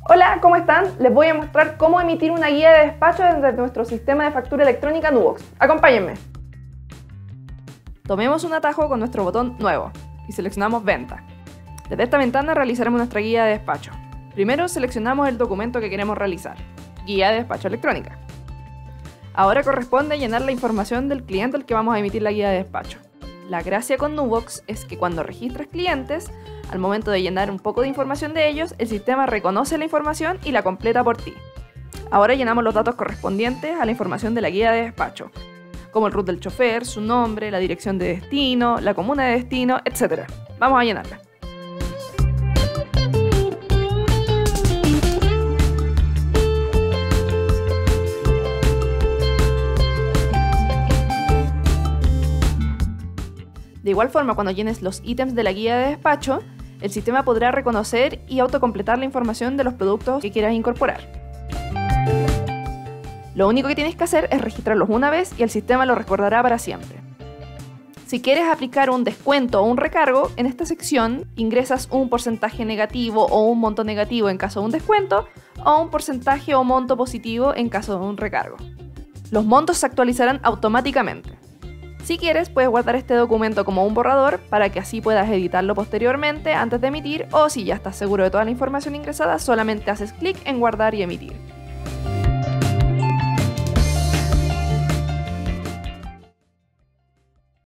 Hola, ¿cómo están? Les voy a mostrar cómo emitir una guía de despacho desde nuestro sistema de factura electrónica Nubox. Acompáñenme. Tomemos un atajo con nuestro botón Nuevo y seleccionamos Venta. Desde esta ventana realizaremos nuestra guía de despacho. Primero seleccionamos el documento que queremos realizar, Guía de Despacho Electrónica. Ahora corresponde llenar la información del cliente al que vamos a emitir la guía de despacho. La gracia con Nubox es que cuando registras clientes, al momento de llenar un poco de información de ellos, el sistema reconoce la información y la completa por ti. Ahora llenamos los datos correspondientes a la información de la guía de despacho, como el root del chofer, su nombre, la dirección de destino, la comuna de destino, etc. Vamos a llenarla. De igual forma, cuando llenes los ítems de la guía de despacho, el sistema podrá reconocer y autocompletar la información de los productos que quieras incorporar. Lo único que tienes que hacer es registrarlos una vez y el sistema lo recordará para siempre. Si quieres aplicar un descuento o un recargo, en esta sección ingresas un porcentaje negativo o un monto negativo en caso de un descuento, o un porcentaje o monto positivo en caso de un recargo. Los montos se actualizarán automáticamente. Si quieres, puedes guardar este documento como un borrador para que así puedas editarlo posteriormente antes de emitir, o si ya estás seguro de toda la información ingresada, solamente haces clic en guardar y emitir.